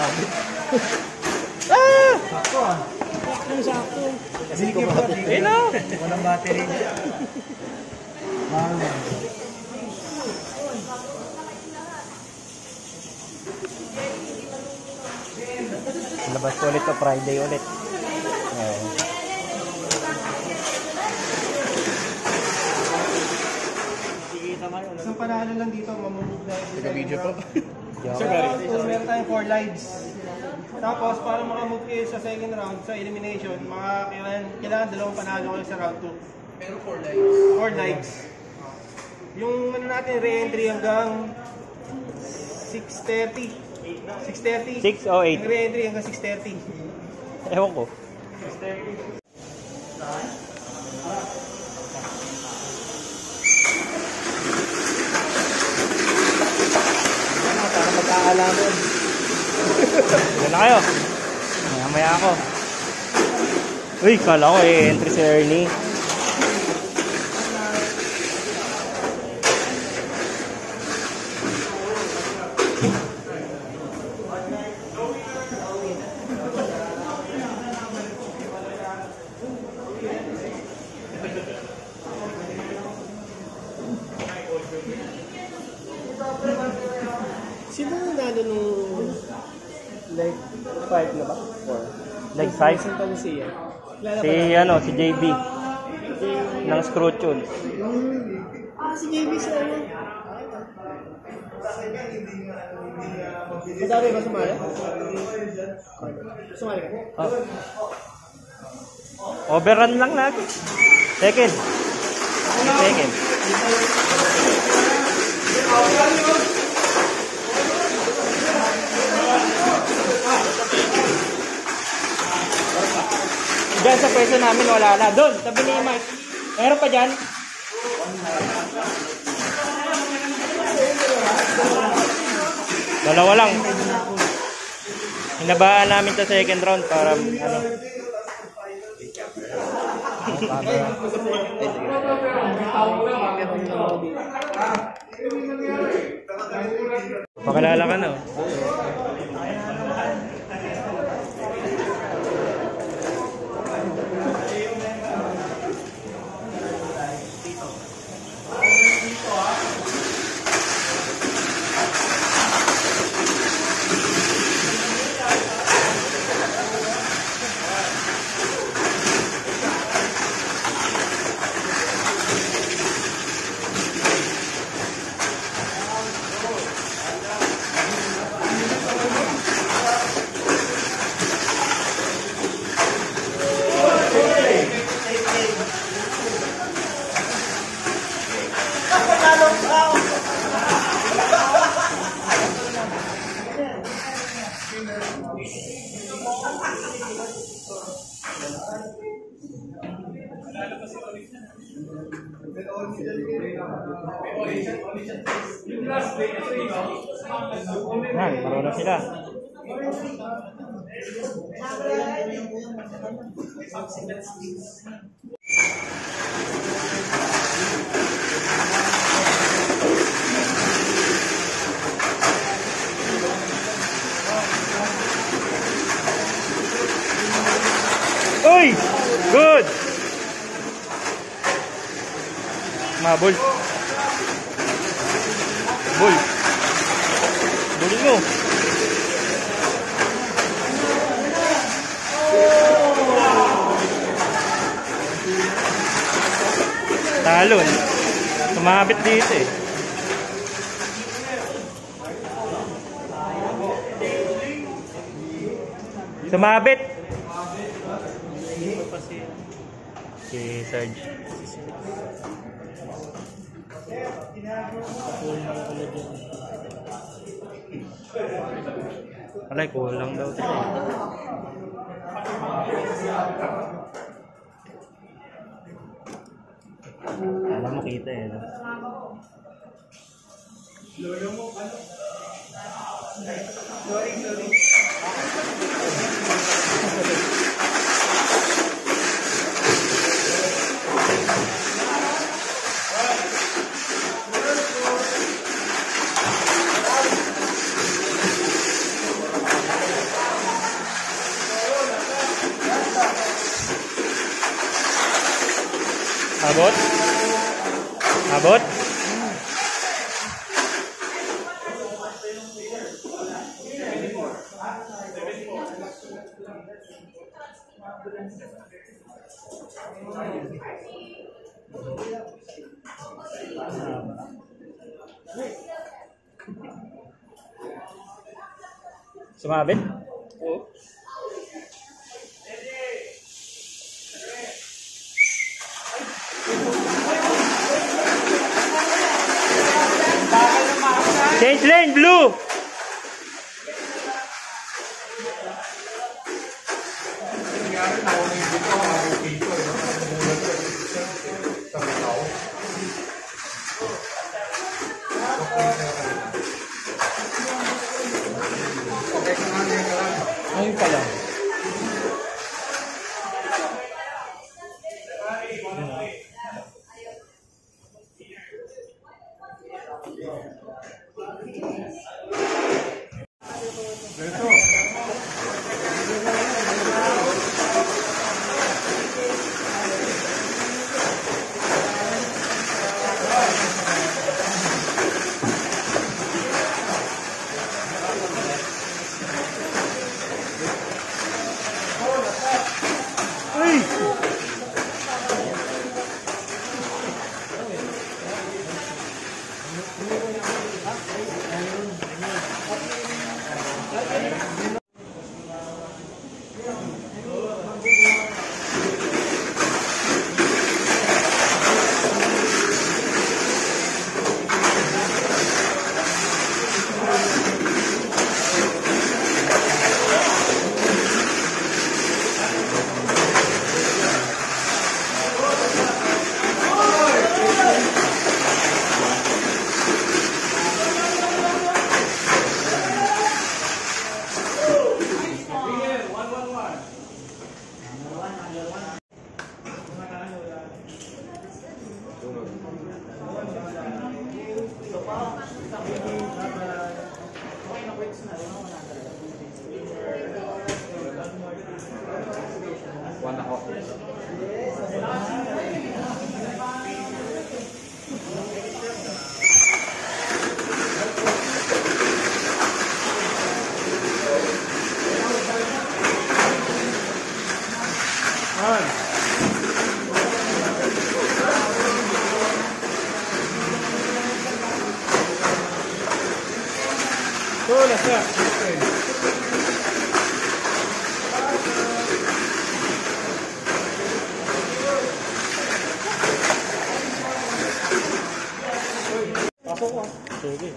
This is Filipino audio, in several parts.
nakakabit. Sakto ah. Sakto. Kasi ko battery. Eh no. Walang battery. Labas ko ulit to Friday ulit. Isang panalo lang dito, mamumove na yung Taga-video po. Tapos meron tayong 4 lives. Tapos para makamove kayo sa second round, sa elimination, kailangan dalawang panalo kayo sa round 2. Pero 4 lives. 4 lives. Yung ano natin, re-entry hanggang 6:30. 6:30. 6 o 8? Yung re-entry hanggang 6:30. Ewan ko. 6:30. Para magkaalaman. Sige na kayo. Maya ako. Uy, kala ko entry si Ernie. Sino yung nalo nung leg 5 na ba? Or Leg 5? Saan pa siya? Si JB. Ng Screw Tunes. Si JB sa ano? Madami ba sumali? Sumali ka? Overrun lang natin. Second. Diyan sa pwesto namin wala na. Doon, tabi ni Mike. Meron pa dyan? Dalawa lang. Hinabaan namin sa second round para ano. Pakalala ka na. Yan, marunong sila. Uy! Good! Mabul. Bul. Bulin mo. Talon. Sumabit dito eh. Sumabit. Si Sarge. Alay, kulang daw ito eh. Alam mo kita eh. Abot? Abot? Sumabit? Oo. Change lane, blue! Ayun pala. Sige.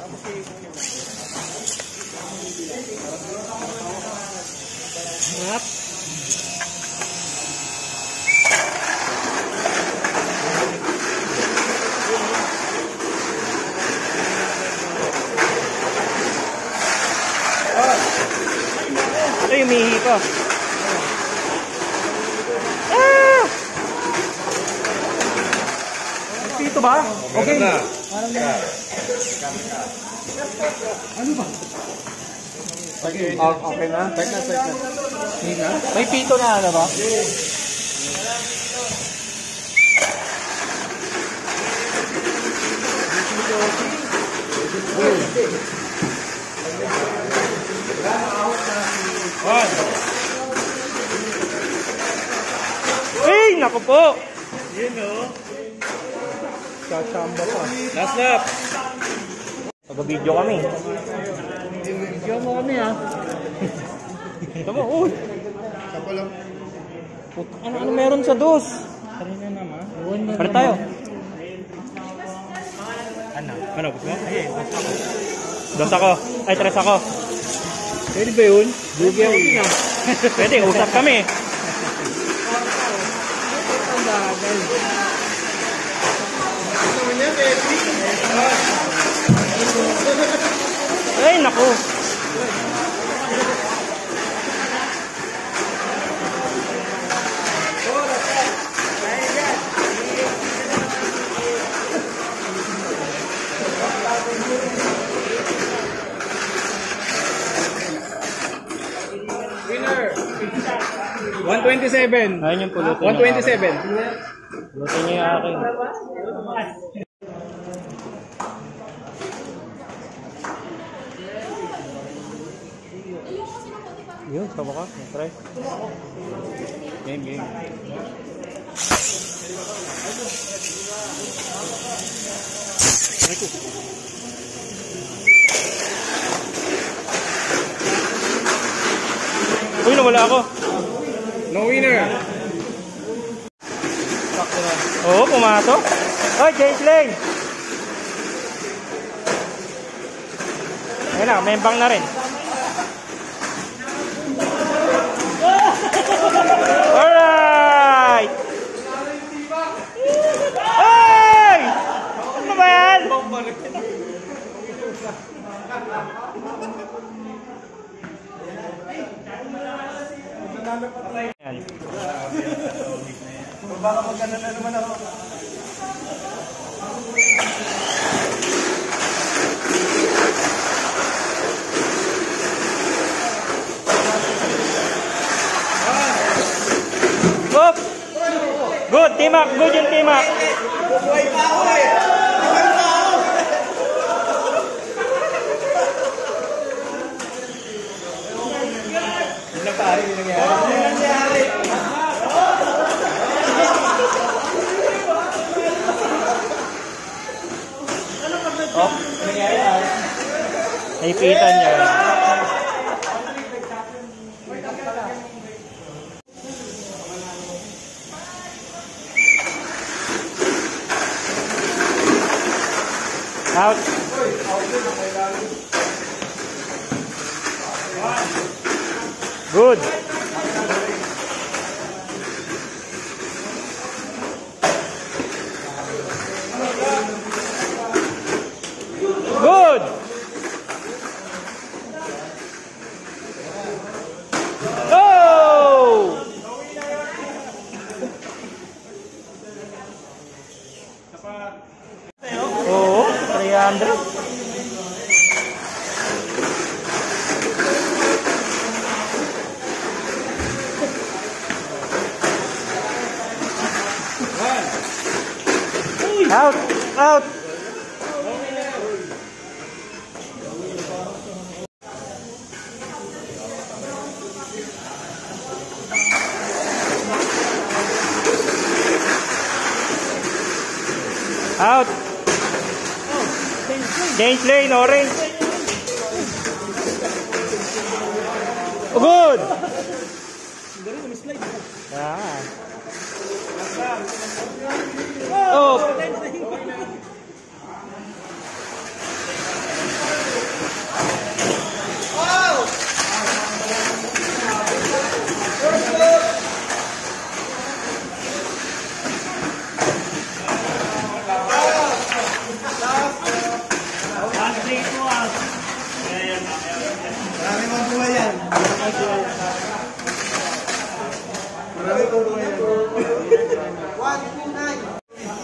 Harap. Ay, umihi pa. Ah! Pito ba? Okay. Ano ba? Okay, okay na? Check na, check na. May pito na ano ba? Ay, naku po! Yun o. Sasamba pa. Last lap. Pag-video kami. Video mo kami ha. Ito mo, uy. Sapa lang. Ano meron sa dos? Kanina naman. Para tayo. Ano? Gusto mo? Ay, dos ako. Ay, tres ako. Pwede ba yun? Dugi ako yun ah. Pwede, usap kami. Ay, naku. Winner! 127. Ayun yung pulutan. 127. Buti niyo yung akin. Yun, sama ka. Try. Game. Uy, nawala ako. No winner! Oo, pumasok. Oy, change lane. Ayun na, may bang na rin. Alright! Ay! Ano ba yan? Yan. Baka magkano na naman ako. Up! Good, team up. Good yung team up. Buhay pa ako eh! Buhay pa ako! Yun na pare, yun nangyari. Oh, naipitan niya. Out. Good. Good. Go. Oo, 300. Out. Out. Out. Change lane, orange. Good. Ah. Oh. Marami pang buhay yan. Marami pang buhay yan. 1, 2, 9.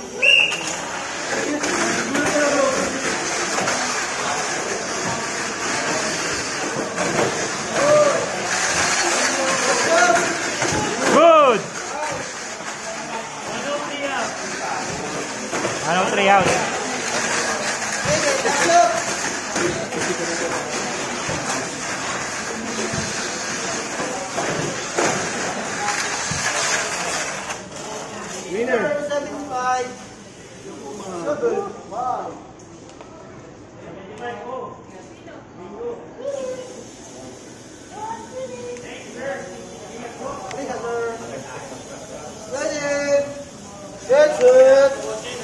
Good. Anong 3 out? Winner. 75. Wow. That's it.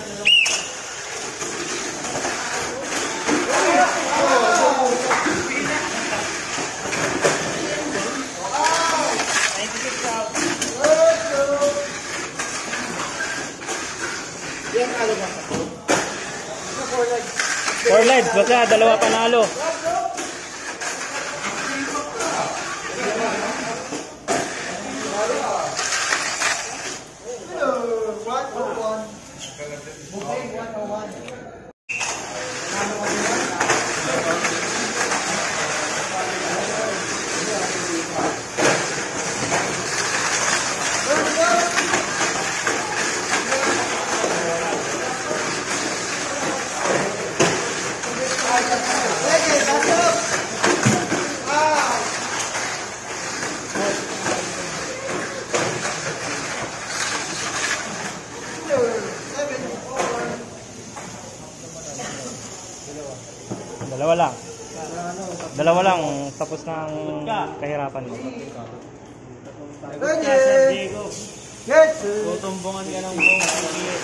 Four legs, basta dalawa panalo. Dalawa lang. Dalawa lang, tapos na ang kahirapan mo. Ready! Yes! Tutumbungan ka ng buong pagkikit.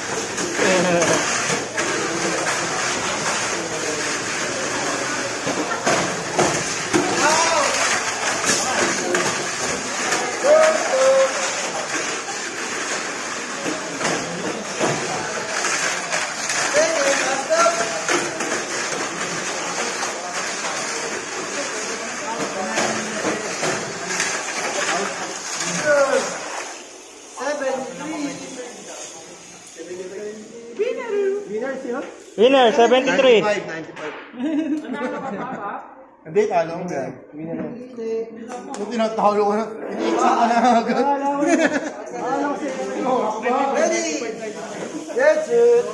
Winner, 73. 95. Hindi, talo ko yan. Kung tinatalo ko na, iniiksa ka na agad. Ready? Yes, sir.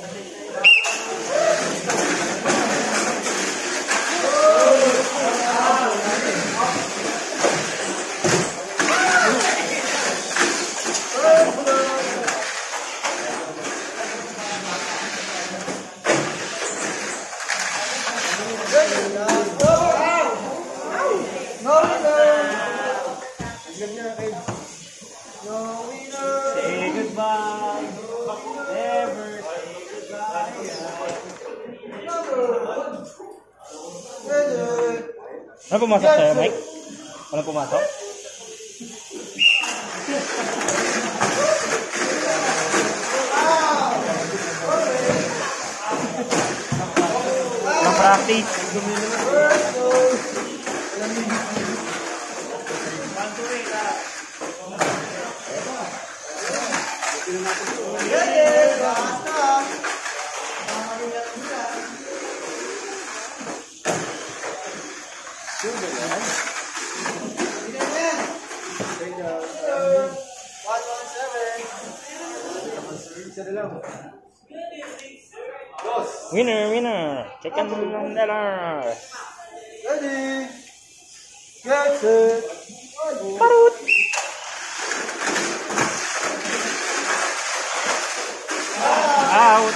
Say goodbye. Never say goodbye. Ano pumasok sa'yo, Mike? Ano pumasok? Ang practice. Winner, winner. Chicken dinner. Ready? Get set. Parut. Out.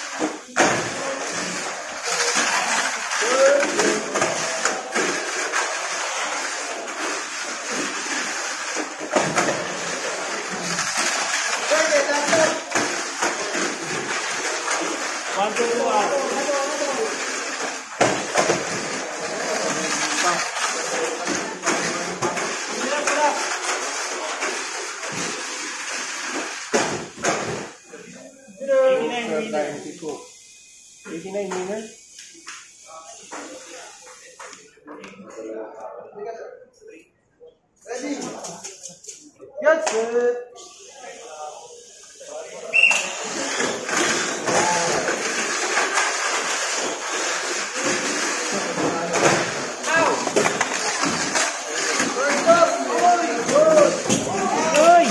Ready? Get set. Uy!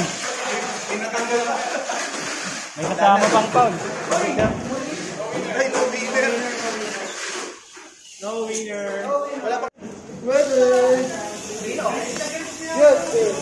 May kasama pang pound. No winner. Ready? Get set.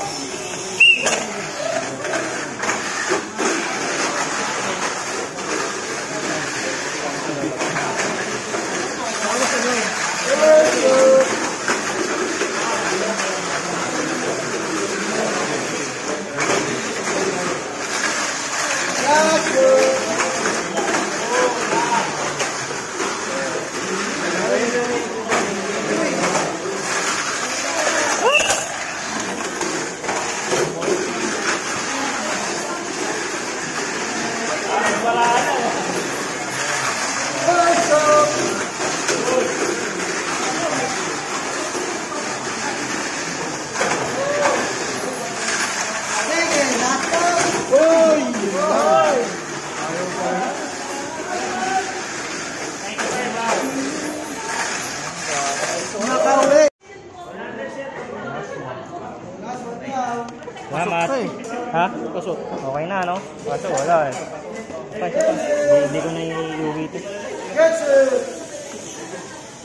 Salamat. Ha? Pasok. Okay na, no? Kaso wala eh. Hindi ko na i-uwi ito. Get set.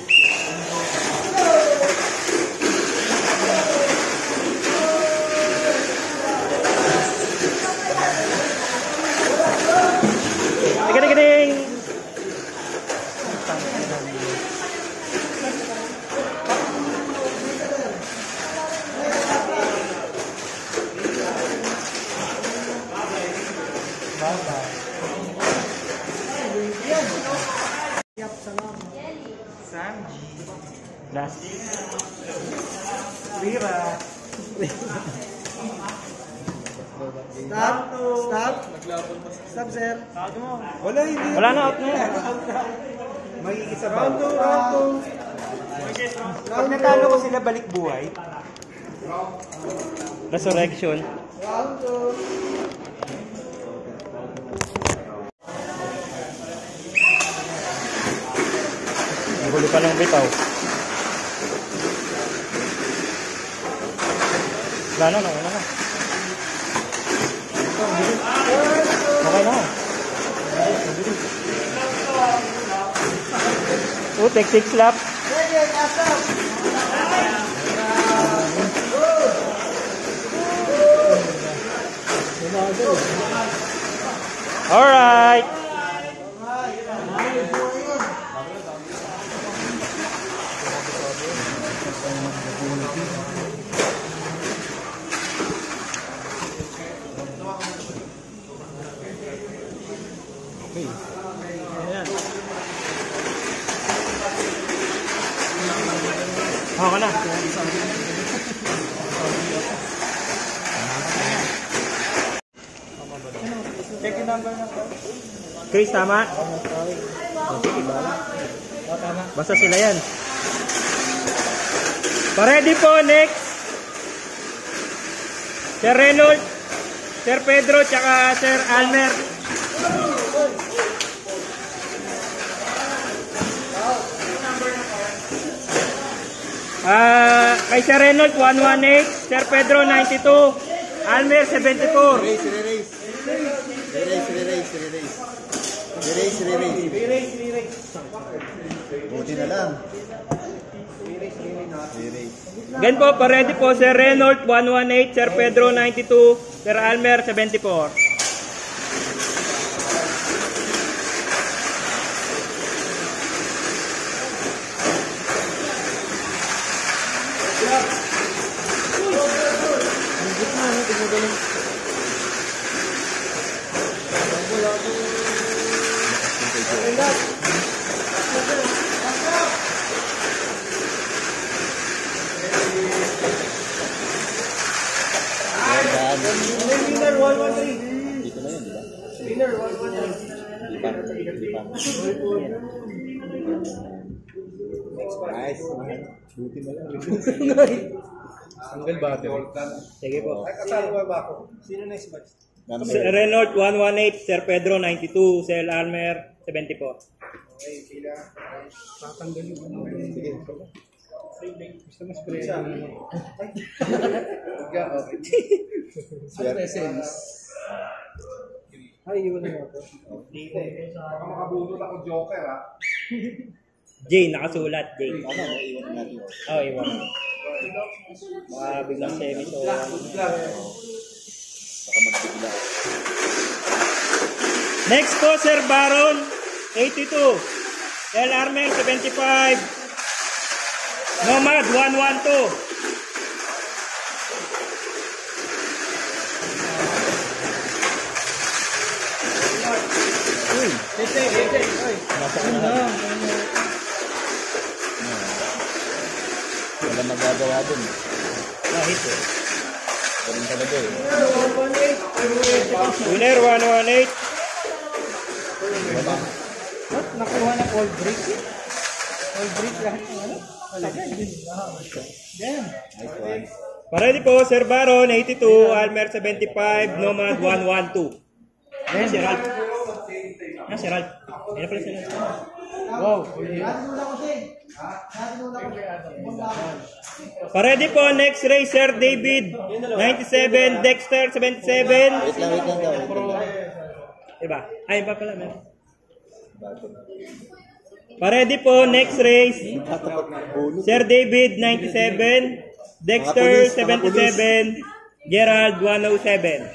Last. Rira. Stop. Stop. Stop, sir. Wala, hindi. Wala na, out na yan. Magigisa ba? Round 2, round 2. Pag natalo ko sila balik buhay. Resurrection. Round 2. Ang huli pa ng bitaw. Wala na, wala na. Okay na. Oh, take 6 lap. Alright. Ako na. Check yung number na. Chris, tama? Basta sila yan. Ready po, next. Sir Reynold, Sir Pedro, tsaka Sir Almer. Kay Sir Reynold, 118. Sir Pedro, 92. Almer, 74. Buti na lang. Gan po, pa-ready po, Sir Reynold, 118. Sir Pedro, 92. Sir Almer, 74. Winner 113. Dito na yun, di ba? Winner 113. Di pa. Nice. Buti na lang. Single battery. Sige po. Kasama ba ako? Sino next batch? Sir Reynold, 118. Sir Pedro, 92. Sir Almer, 74. Okay, sila. Tatanggalin ko na. Sige. Gusto mo spray? Sir Essence. Ay, iwan mo ako. Baka makabunod ako Joker, ha? J, nakasulat, J. Ano, iwan natin. Oh, iwan. Mga biglang semis o... Baka magbigla. Next po, Sir Baron, 82. Sir Almer, 75. Nomad, 112. Wala magagawa dun. Kahit eh. Ganun talaga eh. Winner, 118. Wala. What? Nakuha na all break? All break lahat ng ano? Damn. Nice one. Ready po, Sir Baron, 82. Almer, 75. Nomad, 112. Ayan, Sir Ralph. Ayan, Sir Ralph. Ayan pala Sir Ralph. Wow. Ready po, next race, Sir David, 97. Dexter, 77. Wait lang daw. Diba? Ay, ba pala, meron. Ready po, next race. Sir David, 97. Dexter, 77. Gerald, 107.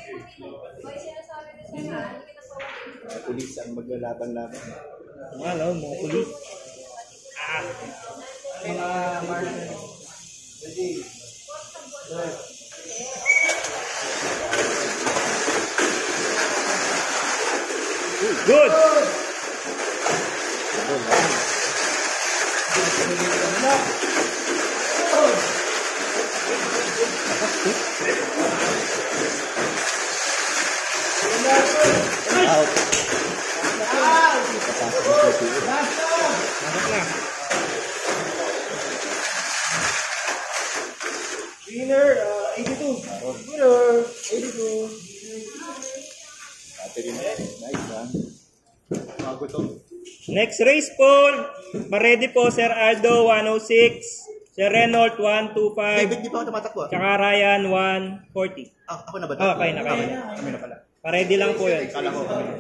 Pulis ang maglalaban-laban. Mga pulis. Mga Martin. Good! Out. Masok na. Winner, 82. Winner, 82. Battery na. Nice, ha? Bago to. Next race po. Ma-ready po, Sir Aldo, 106. Sir Renault, 125. Di pa ako tumatakbo. Tsaka Ryan, 140. Ako na ba? Oh, kaya na. Kami na pala. Pa-ready lang po yun. Kala ko kami.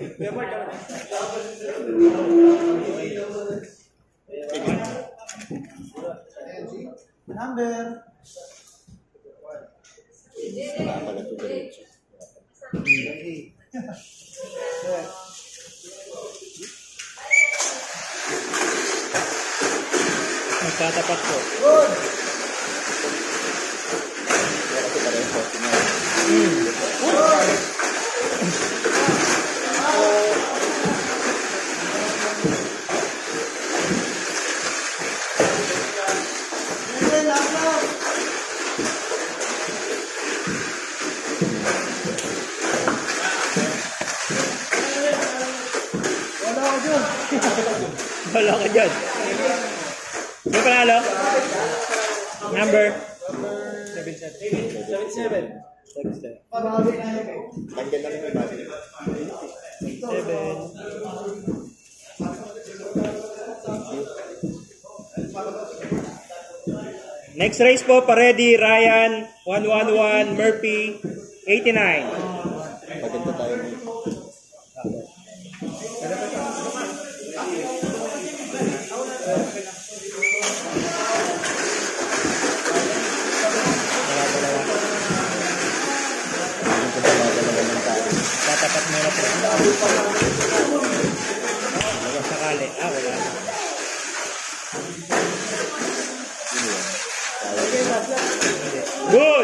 Number. Kala pala ito diretso. Magtatapat po. Good. Kaya kasi pala yung 49. Wala ka dyan. May panalo? Number? 77. Tanggal na rin yung battery. 7. Next race po, pa-ready, Ryan, 111, Murphy, 89. Maganda tayo ngayon. Tatapat mo na po. Sakali. Wala. Good!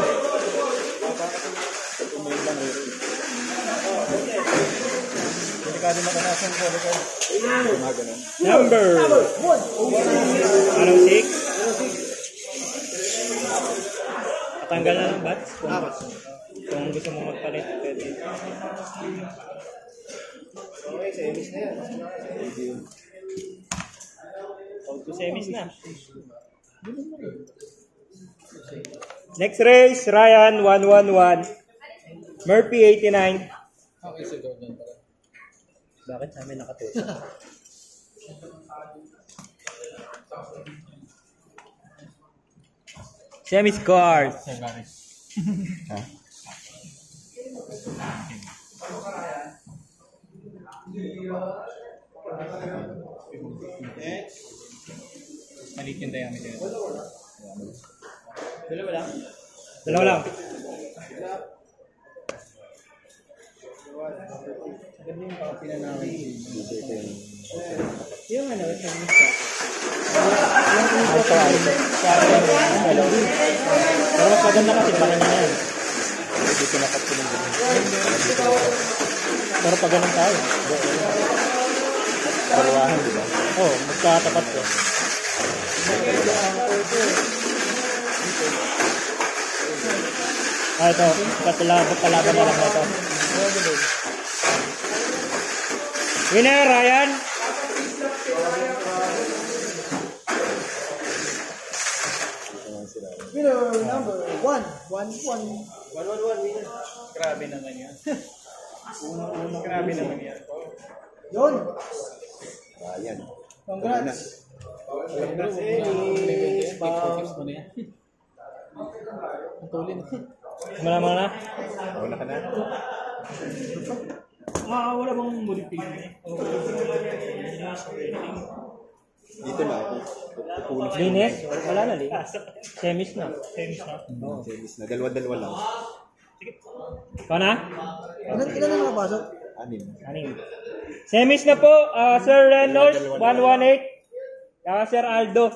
Delikado matanasan ko. Number 106. Patanggal na ng bats. Kung gusto mo magpalit, pwede. Okay, semis na yan. All to semis na. Next race, Ryan, 111. Murphy, 89. Okay, so Gordon. Bakit sa amin nakatusok? Semi scores. Ha? Maliit yung diameter. Dalawa lang. Dalawa lang. Ganda yung copy na namin. Yung ano, sa misa. Pero mas maganda kasi parang na yan. Dito na kapto ng ganun. Pero pag ganun tayo. Dalawahan, di ba? Oo, magkatapat ko. Ito, palaban na lang ito. Winner, Ryan. Winner number 111. 111 winner. Grabe naman yan. Grabe naman yan. Yun. Ayan. Congrats. Congrats, Elis. Focus mo na yan. Ang tulin. Wala mo na? Wala ka na? Wala bang modification? Dito na ako. Pupunin siya. Linis? Wala na linis. Semis na. Semis na. Semis na. Dalawa-dalawa lang. Ikaw na? Ilan na nakapasok? Anim. Semis na po, Sir Reynolds, 118. Tsaka Sir Aldo.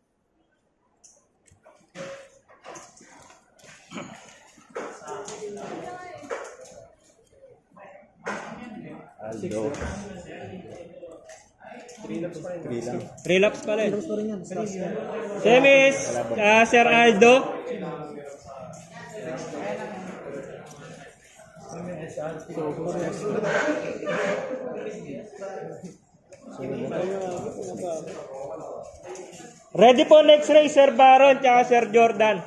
Aldo. 3 laps pala eh. Semis, Sir Aldo. Ready po next race, Sir Baron, tsaka Sir Jordan.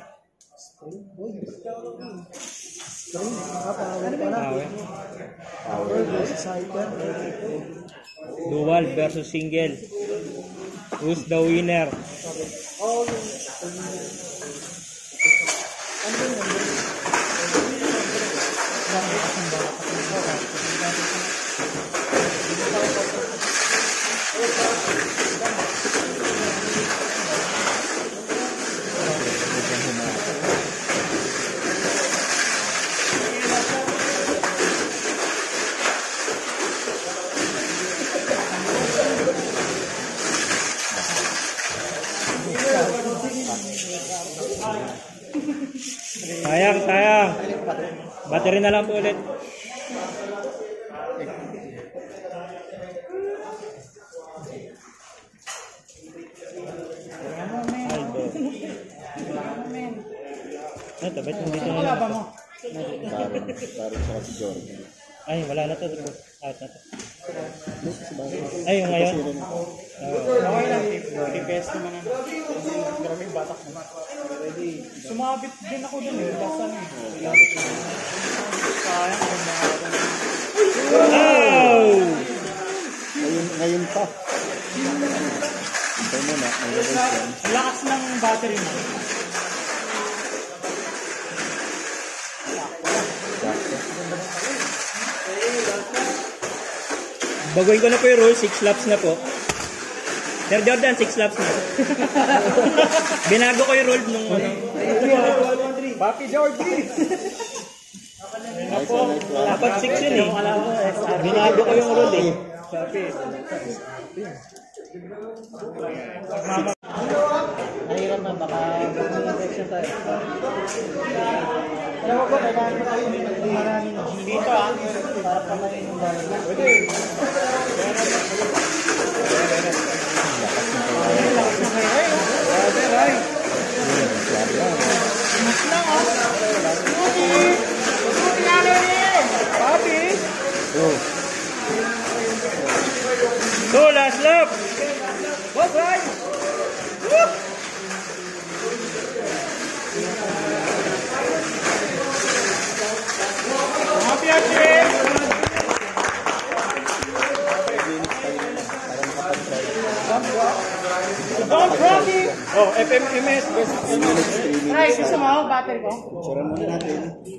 Dual versus single. Who's the winner? Sayang. Battery na lang po ulit. Aldo. Ito, ba't nandito na lang? Baron sa si Jordan. Ay, wala na to. Out na to. Ay, yung ngayon? Okay lang. TPS naman ang maraming batak mo. Sumabit din ako dun eh. Basta na eh. Sayang kung Wow! Ngayon pa. Hintay mo na. lakas ng battery mo. Baguhin ko na po yung rule, 6 laps na po. Sir Jordan, 6 laps na. Binago ko yung rule nung ano. Papi Georgie! Dapat 6 yun eh. Binago ko yung rule eh. Nahirap na, baka infection tayo. Alam mo ba, kailangan mo tayo maraming dito para pamarin yung bayan. Pwede. So, last lap. Go, Brian! Happy Ashray! Don't Rocky! Oh, FMMS. Try, gusto mo battery ko? Suran muna natin.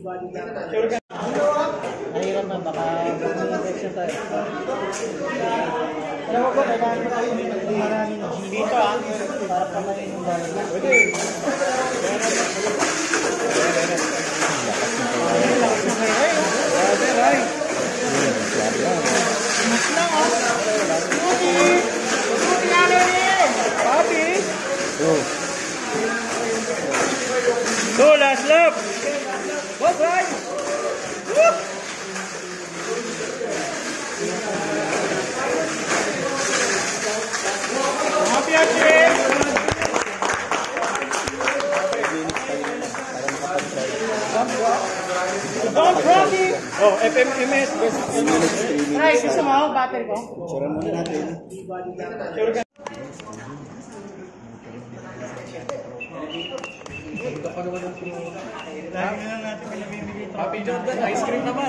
Nahirap na, baka infection tayo. Alam mo ba, kailangan mo tayo maraming dito para pamarin yung bayan. Pwede. So, last lap. Go, Brian! Happy Ashray! Don't Rocky! Oh, FMMS. Try, gusto mo battery ko? Suran muna natin. Lagi na lang natin pinamimili ito. Happy Jordan, ice cream naman.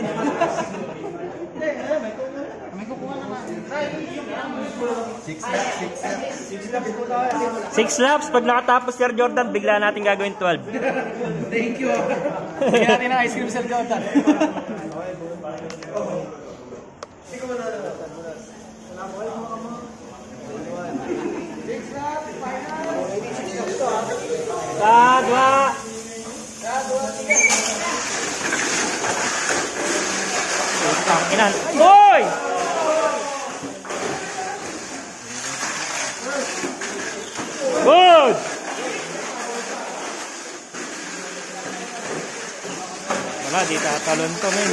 May kukuha naman. 6 laps. Pag nakatapos Sir Jordan, bigla natin gagawin 12. Thank you. Bigyan natin ng ice cream, Sir Jordan. Kadwa. Inan. Hoy! di tatalon to, men.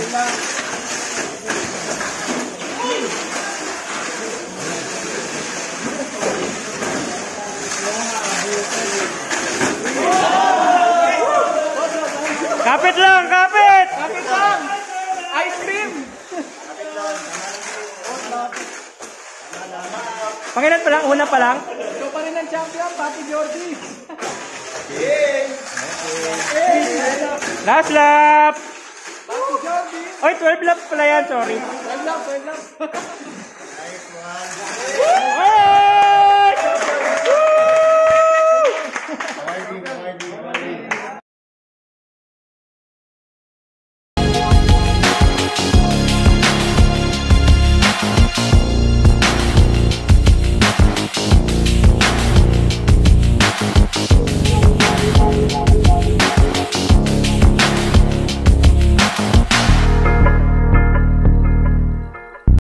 Kapit lang, kapit! Kapit lang! Ice cream! Pangilan pa lang, una pa lang. Ikaw pa rin ang champion, Papi Jordi. Last lap! Papi Jordi. Oy, 12 laps pala yan, sorry. 12 laps. Oy!